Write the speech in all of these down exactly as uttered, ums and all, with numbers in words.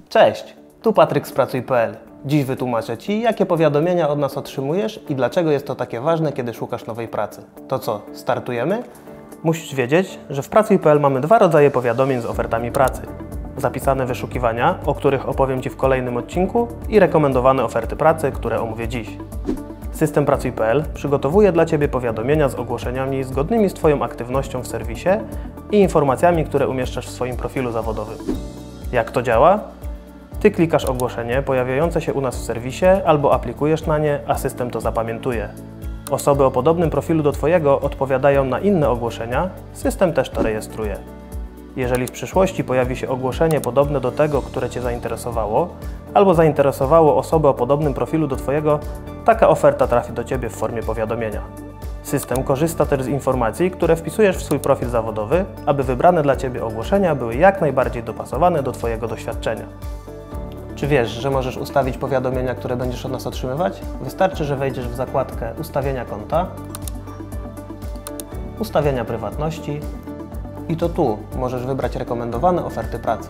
Cześć, tu Patryk z pracuj kropka p l. Dziś wytłumaczę Ci, jakie powiadomienia od nas otrzymujesz i dlaczego jest to takie ważne, kiedy szukasz nowej pracy. To co, startujemy? Musisz wiedzieć, że w pracuj kropka p l mamy dwa rodzaje powiadomień z ofertami pracy. Zapisane wyszukiwania, o których opowiem Ci w kolejnym odcinku, i rekomendowane oferty pracy, które omówię dziś. System pracuj kropka p l przygotowuje dla Ciebie powiadomienia z ogłoszeniami zgodnymi z Twoją aktywnością w serwisie i informacjami, które umieszczasz w swoim profilu zawodowym. Jak to działa? Ty klikasz ogłoszenie pojawiające się u nas w serwisie albo aplikujesz na nie, a system to zapamiętuje. Osoby o podobnym profilu do Twojego odpowiadają na inne ogłoszenia, system też to rejestruje. Jeżeli w przyszłości pojawi się ogłoszenie podobne do tego, które Cię zainteresowało, albo zainteresowało osobę o podobnym profilu do Twojego, taka oferta trafi do Ciebie w formie powiadomienia. System korzysta też z informacji, które wpisujesz w swój profil zawodowy, aby wybrane dla Ciebie ogłoszenia były jak najbardziej dopasowane do Twojego doświadczenia. Czy wiesz, że możesz ustawić powiadomienia, które będziesz od nas otrzymywać? Wystarczy, że wejdziesz w zakładkę Ustawienia konta, Ustawienia prywatności i to tu możesz wybrać rekomendowane oferty pracy.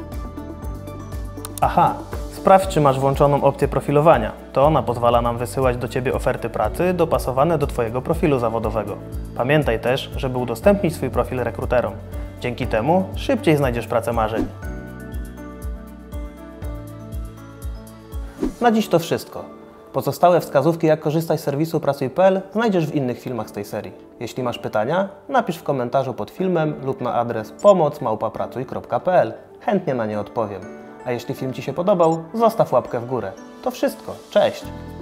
Aha! Sprawdź, czy masz włączoną opcję profilowania. To ona pozwala nam wysyłać do Ciebie oferty pracy dopasowane do Twojego profilu zawodowego. Pamiętaj też, żeby udostępnić swój profil rekruterom. Dzięki temu szybciej znajdziesz pracę marzeń. Na dziś to wszystko. Pozostałe wskazówki, jak korzystać z serwisu pracuj kropka p l, znajdziesz w innych filmach z tej serii. Jeśli masz pytania, napisz w komentarzu pod filmem lub na adres pomoc małpa pracuj kropka p l. Chętnie na nie odpowiem. A jeśli film Ci się podobał, zostaw łapkę w górę. To wszystko. Cześć!